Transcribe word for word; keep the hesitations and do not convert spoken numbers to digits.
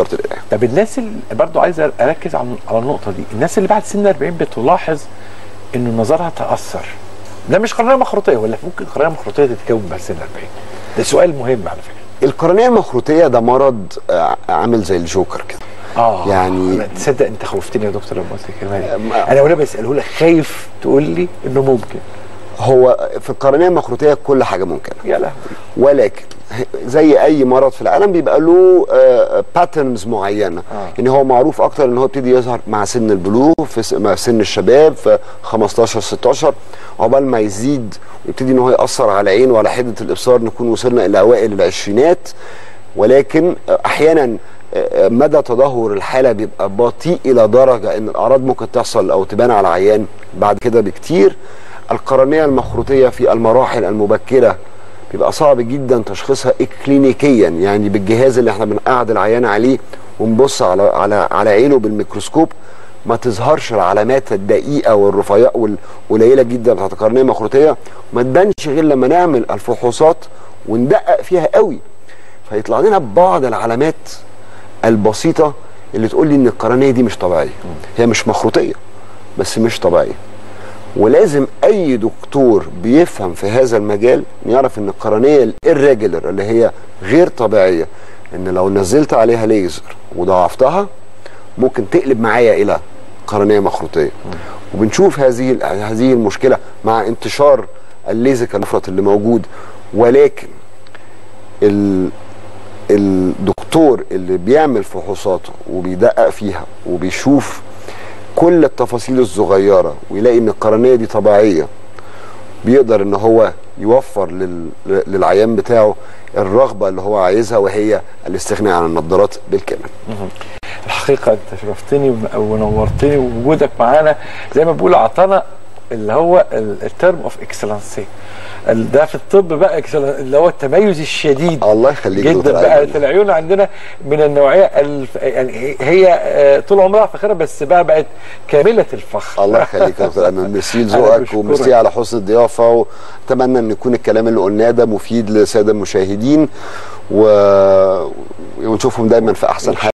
وزاره القرايه. طب الناس اللي برضه عايز اركز على على النقطه دي، الناس اللي بعد سن أربعين بتلاحظ انه نظرها تاثر. ده مش قرنيه مخروطيه، ولا ممكن قرنيه مخروطيه تتكون بعد سن أربعين؟ ده سؤال مهم على فكره. القرنيه المخروطيه ده مرض عامل زي الجوكر كده. اه يعني تصدق انت خوفتني يا دكتور لما قلت الكلمه دي. انا وانا بساله لك خايف تقول لي انه ممكن. هو في القرنيه المخروطيه كل حاجه ممكنه. يا لهوي. ولكن زي اي مرض في العالم بيبقى له باترنز معينه. آه. يعني هو معروف اكتر ان هو ابتدي يظهر مع سن البلوغ، في مع سن الشباب في خمستاشر ستاشر، عقبال ما يزيد ويبتدي ان هو ياثر على العين وعلى حده الابصار نكون وصلنا الى اوائل العشرينات. ولكن احيانا مدى تدهور الحاله بيبقى بطيء الى درجه ان الاعراض ممكن تحصل او تبان على العيان بعد كده بكتير. القرنيه المخروطيه في المراحل المبكره بيبقى صعب جدا تشخيصها اكلينيكيا، يعني بالجهاز اللي احنا بنقعد العيان عليه ونبص على على على عينه بالميكروسكوب ما تظهرش العلامات الدقيقه والرفيعه والقليله جدا بتاعت القرنيه المخروطيه، وما تبانش غير لما نعمل الفحوصات وندقق فيها قوي، فيطلع لنا بعض العلامات البسيطه اللي تقول لي ان القرنيه دي مش طبيعيه. هي مش مخروطيه بس مش طبيعيه. ولازم اي دكتور بيفهم في هذا المجال يعرف ان القرنيه الirregular اللي هي غير طبيعيه، ان لو نزلت عليها ليزر وضعفتها ممكن تقلب معايا الى قرنيه مخروطيه. وبنشوف هذه هذه المشكله مع انتشار الليزك المفرط اللي موجود. ولكن ال الدكتور اللي بيعمل فحوصاته وبيدقق فيها وبيشوف كل التفاصيل الصغيره ويلاقي ان القرنيه دي طبيعيه، بيقدر ان هو يوفر لل... للعيان بتاعه الرغبه اللي هو عايزها، وهي الاستغناء عن النظارات بالكامل. الحقيقه انت شرفتني ونورتني، ووجودك معانا زي ما بيقولوا اعطانا اللي هو الترم اوف اكسلنسي. ده في الطب بقى اللي هو التميز الشديد. الله يخليك جدا بقى. العيون عندنا من النوعيه الف... يعني هي طول عمرها فخره، بس بقى بقت كامله الفخر. الله يخليك يا دكتور ايمن، ميرسي لذوقك وميرسي على حسن الضيافه، واتمنى ان يكون الكلام اللي قلناه ده مفيد للساده المشاهدين و... ونشوفهم دايما في احسن حال.